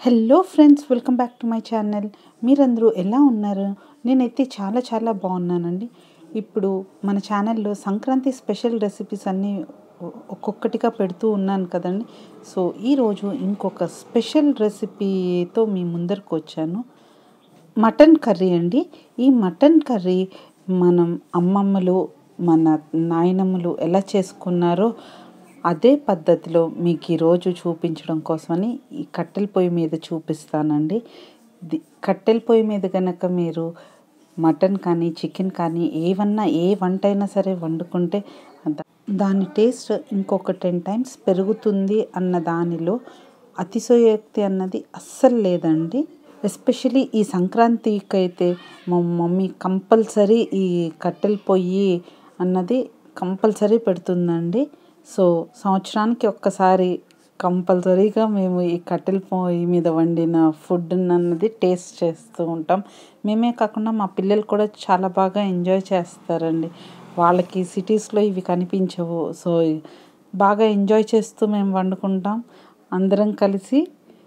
Hello friends, welcome back to my channel. మీరందరూ ఎలా ఉన్నారు? నేనైతే చాలా బాగున్నానండి. ఇప్పుడు మన ఛానల్లో సంక్రాంతి స్పెషల్ రెసిపీస్ అన్నీ ఒక్కొక్కటిగా పెడుతూ ఉన్నాను కదండి. సో ఈరోజు ఇంకొక స్పెషల్ రెసిపీతో మీ ముందరకు వచ్చాను. మటన్ కర్రీ అండి. ఈ మటన్ కర్రీ మనం అమ్మమ్మలు, మన నాయనమ్మలు ఎలా చేసుకున్నారో అదే పద్ధతిలో మీకు ఈరోజు చూపించడం కోసమని ఈ కట్టెల పొయ్యి మీద చూపిస్తానండి. కట్టెల పొయ్యి మీద కనుక మీరు మటన్ కానీ చికెన్ కానీ ఏ వంట అయినా సరే వండుకుంటే దాని టేస్ట్ ఇంకొక 10 టైమ్స్ పెరుగుతుంది అన్న దానిలో అతిశయోక్తి అన్నది అస్సలు లేదండి. ఎస్పెషలీ ఈ సంక్రాంతికి అయితే మా మమ్మీ కంపల్సరీ ఈ కట్టెల పొయ్యి అన్నది కంపల్సరీ పెడుతుందండి. సో సంవత్సరానికి ఒక్కసారి కంపల్సరీగా మేము ఈ కట్టెల పొయ్యి మీద వండిన ఫుడ్ అన్నది టేస్ట్ చేస్తూ ఉంటాం. మేమే కాకుండా మా పిల్లలు కూడా చాలా బాగా ఎంజాయ్ చేస్తారండి. వాళ్ళకి సిటీస్లో ఇవి కనిపించవు. సో బాగా ఎంజాయ్ చేస్తూ మేము వండుకుంటాం అందరం కలిసి.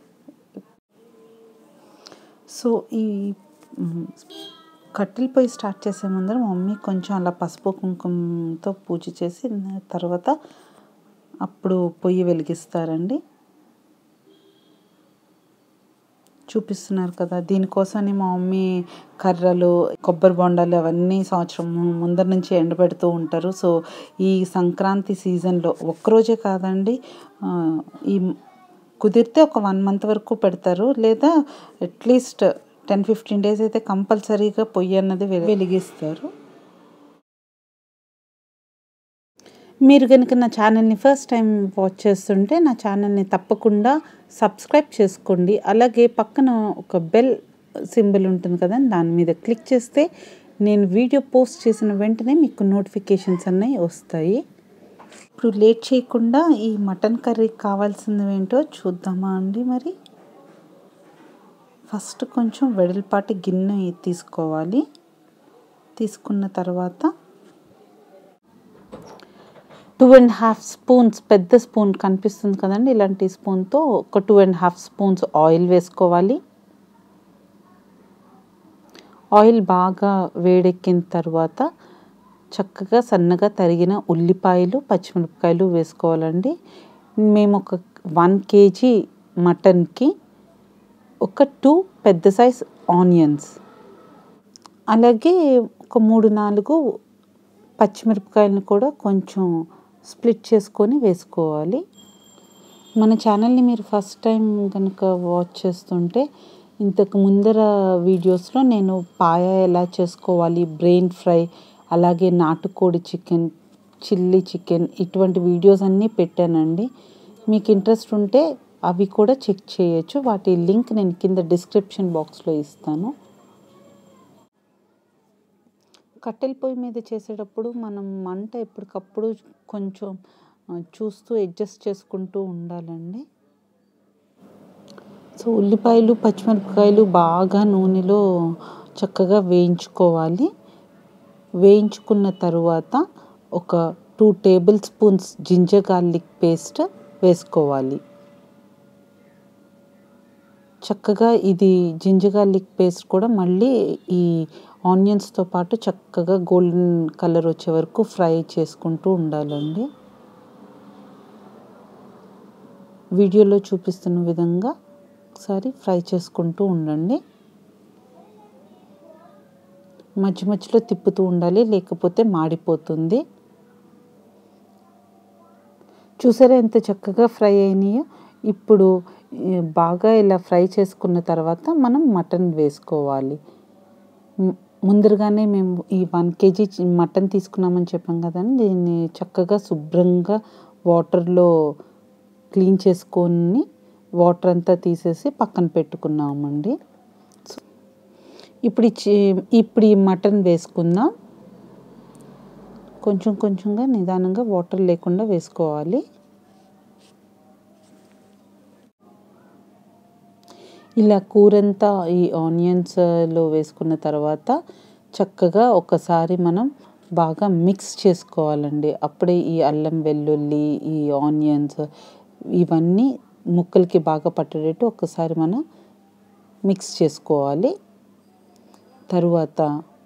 సో ఈ కట్టెల పొయ్యి స్టార్ట్ చేసే ముందర మా మమ్మీ కొంచెం అలా పసుపు కుంకుమతో పూజ చేసి తర్వాత అప్పుడు పొయ్యి వెలిగిస్తారండి. చూపిస్తున్నారు కదా, దీనికోసమని మా మమ్మీ కర్రలు, కొబ్బరి బొండాలు అవన్నీ సంవత్సరం ముందర నుంచి ఎండబెడుతూ ఉంటారు. సో ఈ సంక్రాంతి సీజన్లో ఒక్కరోజే కాదండి, ఈ కుదిరితే ఒక 1 మంత్ వరకు పెడతారు, లేదా అట్లీస్ట్ 10-15 డేస్ అయితే కంపల్సరీగా పొయ్యి అన్నది వెలిగిస్తారు. మీరు కనుక నా ఛానల్ని ఫస్ట్ టైం వాచ్ చేస్తుంటే నా ఛానల్ని తప్పకుండా సబ్స్క్రైబ్ చేసుకోండి. అలాగే పక్కన ఒక బెల్ సింబల్ ఉంటుంది కదా, దాని మీద క్లిక్ చేస్తే నేను వీడియో పోస్ట్ చేసిన వెంటనే మీకు నోటిఫికేషన్స్ అన్నీ వస్తాయి. ఇప్పుడు లేట్ చేయకుండా ఈ మటన్ కర్రీకి కావాల్సినవి ఏంటో చూద్దామా అండి. మరి ఫస్ట్ కొంచెం వెడల్పాటి గిన్నె తీసుకోవాలి. తీసుకున్న తర్వాత 2.5 స్పూన్స్, పెద్ద స్పూన్ కనిపిస్తుంది కదండి, ఇలాంటి స్పూన్తో ఒక 2.5 స్పూన్స్ ఆయిల్ వేసుకోవాలి. ఆయిల్ బాగా వేడెక్కిన తర్వాత చక్కగా సన్నగా తరిగిన ఉల్లిపాయలు, పచ్చిమిరపకాయలు వేసుకోవాలండి. మేము ఒక 1 kg మటన్కి ఒక 2 పెద్ద సైజ్ ఆనియన్స్, అలాగే ఒక 3-4 పచ్చిమిరపకాయలను కూడా కొంచెం స్ప్లిట్ చేసుకొని వేసుకోవాలి. మన ఛానల్ని మీరు ఫస్ట్ టైం కనుక వాచ్ చేస్తుంటే ఇంతకు ముందర వీడియోస్లో నేను పాయ ఎలా చేసుకోవాలి, బ్రెయిన్ ఫ్రై, అలాగే నాటుకోడి చికెన్, చిల్లీ చికెన్, ఇటువంటి వీడియోస్ అన్నీ పెట్టానండి. మీకు ఇంట్రెస్ట్ ఉంటే అవి కూడా చెక్ చేయొచ్చు. వాటి లింక్ నేను కింద డిస్క్రిప్షన్ బాక్స్లో ఇస్తాను. కట్టెల పొయ్యి మీద చేసేటప్పుడు మనం మంట ఎప్పటికప్పుడు కొంచెం చూస్తూ అడ్జస్ట్ చేసుకుంటూ ఉండాలండి. సో ఉల్లిపాయలు, పచ్చిమిరపకాయలు బాగా నూనెలో చక్కగా వేయించుకోవాలి. వేయించుకున్న తరువాత ఒక 2 table spoons ginger garlic paste వేసుకోవాలి. చక్కగా ఇది జింజర్ గార్లిక్ పేస్ట్ కూడా మళ్ళీ ఈ ఆనియన్స్తో పాటు చక్కగా గోల్డెన్ కలర్ వచ్చే వరకు ఫ్రై చేసుకుంటూ ఉండాలండి. వీడియోలో చూపిస్తున్న విధంగా ఒకసారి ఫ్రై చేసుకుంటూ ఉండండి. మధ్యలో తిప్పుతూ ఉండాలి, లేకపోతే మాడిపోతుంది. చూసారా ఎంత చక్కగా ఫ్రై అయినాయో. ఇప్పుడు బాగా ఇలా ఫ్రై చేసుకున్న తర్వాత మనం మటన్ వేసుకోవాలి. ముందరగానే మేము ఈ 1 kg మటన్ తీసుకున్నామని చెప్పాం కదండి, దీన్ని చక్కగా శుభ్రంగా వాటర్లో క్లీన్ చేసుకొని వాటర్ అంతా తీసేసి పక్కన పెట్టుకున్నామండి. ఇప్పుడు ఈ మటన్ వేసుకుందాం. కొంచెంగా నిదానంగా వాటర్ లేకుండా వేసుకోవాలి. ఇలా కూరంతా ఈ ఆనియన్స్లో వేసుకున్న తర్వాత చక్కగా ఒకసారి మనం బాగా మిక్స్ చేసుకోవాలండి. అప్పుడే ఈ అల్లం వెల్లుల్లి, ఈ ఆనియన్స్ ఇవన్నీ ముక్కలకి బాగా పట్టేటట్టు ఒక్కసారి మనం మిక్స్ చేసుకోవాలి. తరువాత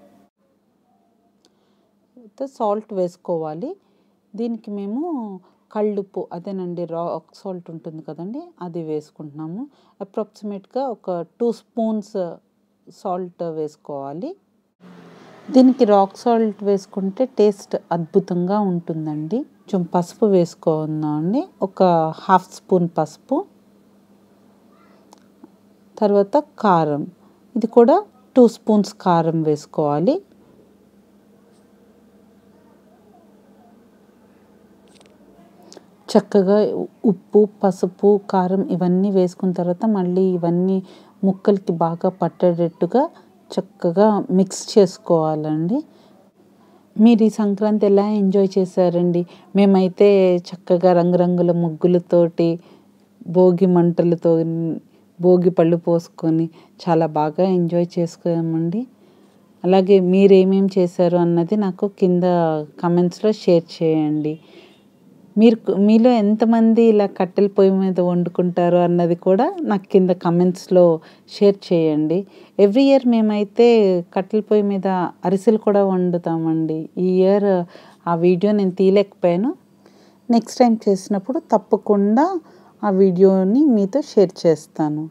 సాల్ట్ వేసుకోవాలి. దీనికి మేము కళ్ళుప్పు అదేనండి రాక్ సాల్ట్ ఉంటుంది కదండి, అది వేసుకుంటున్నాము. అప్రాక్సిమేట్గా ఒక 2 స్పూన్స్ సాల్ట్ వేసుకోవాలి. దీనికి రాక్ సాల్ట్ వేసుకుంటే టేస్ట్ అద్భుతంగా ఉంటుందండి. కొంచెం పసుపు వేసుకుందామండి, ఒక 1/2 స్పూన్ పసుపు. తర్వాత కారం, ఇది కూడా 2 స్పూన్స్ కారం వేసుకోవాలి. చక్కగా ఉప్పు, పసుపు, కారం ఇవన్నీ వేసుకున్న తర్వాత మళ్ళీ ఇవన్నీ ముక్కలకి బాగా పట్టేటట్టుగా చక్కగా మిక్స్ చేసుకోవాలండి. మీరు ఈ సంక్రాంతి ఎలా ఎంజాయ్ చేశారండి? మేమైతే చక్కగా రంగురంగుల ముగ్గులతోటి, భోగి మంటలతో, భోగి పళ్ళు పోసుకొని చాలా బాగా ఎంజాయ్ చేసుకున్నామండి. అలాగే మీరేమేం చేశారు అన్నది నాకు కింద కమెంట్స్లో షేర్ చేయండి. మీలో ఎంతమంది ఇలా కట్టెల పొయ్యి మీద వండుకుంటారు అన్నది కూడా నాకు కింద కమెంట్స్లో షేర్ చేయండి. ఎవ్రీ ఇయర్ మేమైతే కట్టెల పొయ్యి మీద అరిసెలు కూడా వండుతామండి. ఈ ఇయర్ ఆ వీడియో నేను తీయలేకపోయాను. నెక్స్ట్ టైం చేసినప్పుడు తప్పకుండా ఆ వీడియోని మీతో షేర్ చేస్తాను.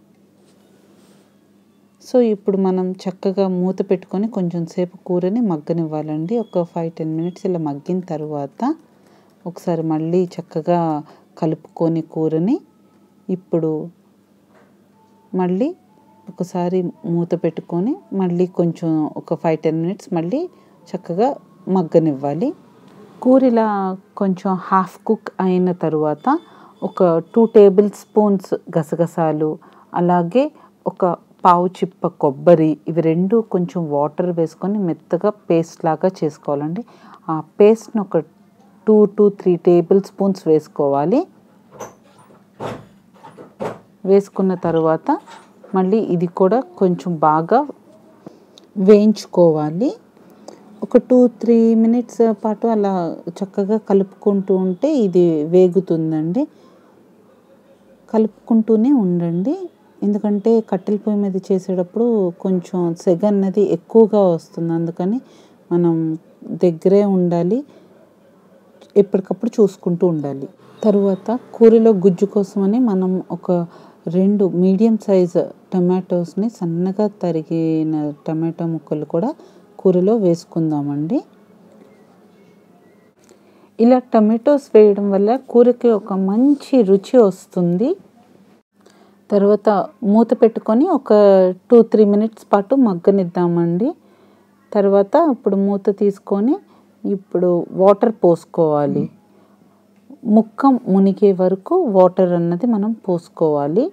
సో ఇప్పుడు మనం చక్కగా మూత పెట్టుకొని కొంచెం సేపు కూరని మగ్గనివ్వాలండి. ఒక 5-10 మినిట్స్ ఇలా మగ్గిన తర్వాత ఒకసారి మళ్ళీ చక్కగా కలుపుకొని కూరని ఇప్పుడు మళ్ళీ ఒకసారి మూత పెట్టుకొని మళ్ళీ కొంచెం ఒక 5-10 మినిట్స్ మళ్ళీ చక్కగా మగ్గనివ్వాలి. కూర ఇలా కొంచెం హాఫ్ కుక్ అయిన తర్వాత ఒక 2 టేబుల్ స్పూన్స్ గసగసాలు, అలాగే ఒక పావు చిప్ప కొబ్బరి, ఇవి రెండు కొంచెం వాటర్ వేసుకొని మెత్తగా పేస్ట్ లాగా చేసుకోవాలండి. ఆ పేస్ట్ని ఒక 2 to 3 టేబుల్ స్పూన్స్ వేసుకోవాలి. వేసుకున్న తర్వాత మళ్ళీ ఇది కూడా కొంచెం బాగా వేయించుకోవాలి. ఒక 2-3 మినిట్స్ పాటు అలా చక్కగా కలుపుకుంటూ ఉంటే ఇది వేగుతుందండి. కలుపుకుంటూనే ఉండండి, ఎందుకంటే కట్టెల పొయ్యి మీద చేసేటప్పుడు కొంచెం సెగ అన్నది ఎక్కువగా వస్తుంది. అందుకని మనం దగ్గరే ఉండాలి, ఎప్పటికప్పుడు చూసుకుంటూ ఉండాలి. తరువాత కూరలో గుజ్జు కోసమని మనం ఒక 2 మీడియం సైజ్ టమాటోస్ని సన్నగా తరిగిన టమాటో ముక్కలు కూడా కూరలో వేసుకుందామండి. ఇలా టమాటోస్ వేయడం వల్ల కూరకి ఒక మంచి రుచి వస్తుంది. తర్వాత మూత పెట్టుకొని ఒక 2-3 మినిట్స్ పాటు మగ్గనిద్దామండి. తర్వాత ఇప్పుడు మూత తీసుకొని ఇప్పుడు వాటర్ పోసుకోవాలి. ముక్క మునిగే వరకు వాటర్ అన్నది మనం పోసుకోవాలి.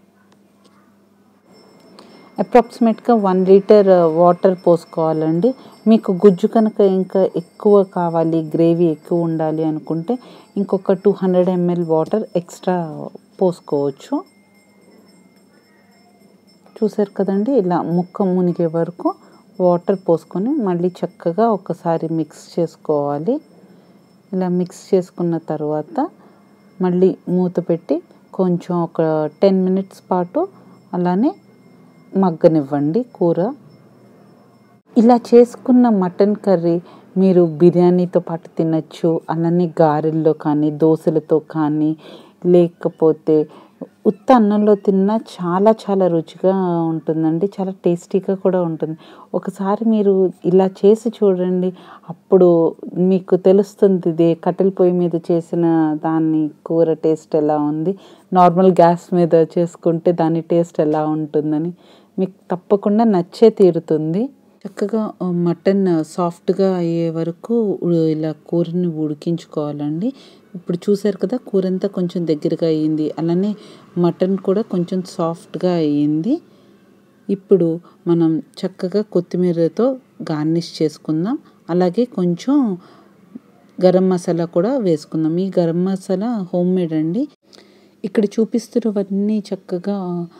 అప్రాక్సిమేట్గా 1 లీటర్ వాటర్ పోసుకోవాలండి. మీకు గుజ్జు కనుక ఇంకా ఎక్కువ కావాలి, గ్రేవీ ఎక్కువ ఉండాలి అనుకుంటే ఇంకొక 200 ml వాటర్ ఎక్స్ట్రా పోసుకోవచ్చు. చూసారు కదండి, ఇలా ముక్క మునిగే వరకు వాటర్ పోసుకొని మళ్ళీ చక్కగా ఒకసారి మిక్స్ చేసుకోవాలి. ఇలా మిక్స్ చేసుకున్న తర్వాత మళ్ళీ మూత పెట్టి కొంచెం ఒక 10 మినిట్స్ పాటు అలానే మగ్గనివ్వండి కూర. ఇలా చేసుకున్న మటన్ కర్రీ మీరు బిర్యానీతో పాటు తినచ్చు, అలానే గారెల్లో కానీ, దోశలతో కానీ, లేకపోతే ఉత్త అన్నంలో తిన్నా చాలా చాలా రుచిగా ఉంటుందండి. చాలా టేస్టీగా కూడా ఉంటుంది. ఒకసారి మీరు ఇలా చేసి చూడండి, అప్పుడు మీకు తెలుస్తుంది ఇది కట్టెల పొయ్యి మీద చేసిన దాని కూర టేస్ట్ ఎలా ఉంది, నార్మల్ గ్యాస్ మీద చేసుకుంటే దాని టేస్ట్ ఎలా ఉంటుందని మీకు తప్పకుండా నచ్చే తీరుతుంది. చక్కగా మటన్ సాఫ్ట్గా అయ్యే వరకు ఇలా కూరని ఉడికించుకోవాలండి. ఇప్పుడు చూసారు కదా, కూర అంతా కొంచెం దగ్గరగా అయ్యింది, అలానే మటన్ కూడా కొంచెం సాఫ్ట్గా అయ్యింది. ఇప్పుడు మనం చక్కగా కొత్తిమీరతో గార్నిష్ చేసుకుందాం. అలాగే కొంచెం గరం మసాలా కూడా వేసుకుందాం. ఈ గరం మసాలా హోమ్ మేడ్ అండి. ఇక్కడ చూపిస్తున్నవన్నీ చక్కగా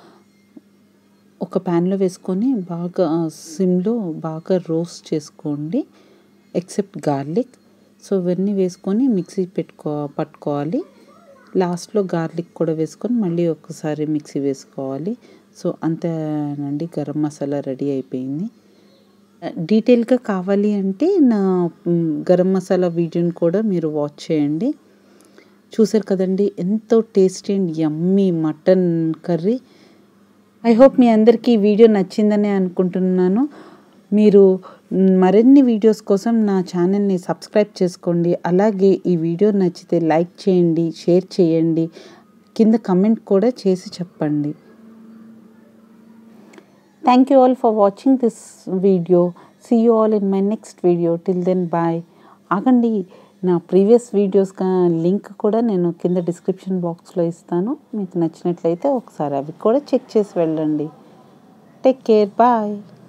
ఒక ప్యాన్లో వేసుకొని బాగా సిమ్లో బాగా రోస్ట్ చేసుకోండి, ఎక్సెప్ట్ గార్లిక్. సో ఇవన్నీ వేసుకొని మిక్సీ పట్టుకోవాలి. లాస్ట్లో గార్లిక్ కూడా వేసుకొని మళ్ళీ ఒకసారి మిక్సీ వేసుకోవాలి. సో అంతేనండి, గరం మసాలా రెడీ అయిపోయింది. డీటెయిల్గా కావాలి అంటే నా గరం మసాలా వీడియోని కూడా మీరు వాచ్ చేయండి. చూసారు కదండి, ఎంతో tasty and yummy mutton curry. I hope మీ అందరికీ ఈ వీడియో నచ్చిందని అనుకుంటున్నాను. మీరు మరిన్ని వీడియోస్ కోసం నా ఛానల్ని సబ్స్క్రైబ్ చేసుకోండి. అలాగే ఈ వీడియో నచ్చితే లైక్ చేయండి, షేర్ చేయండి, కింద కమెంట్ కూడా చేసి చెప్పండి. Thank you all for watching this video. See you all in my next video. Till then, bye. ఆగండి, నా ప్రీవియస్ వీడియోస్ లింక్ కూడా నేను కింద డిస్క్రిప్షన్ బాక్స్లో ఇస్తాను. మీకు నచ్చినట్లయితే ఒకసారి అవి కూడా చెక్ చేసి వెళ్ళండి. Take care, bye.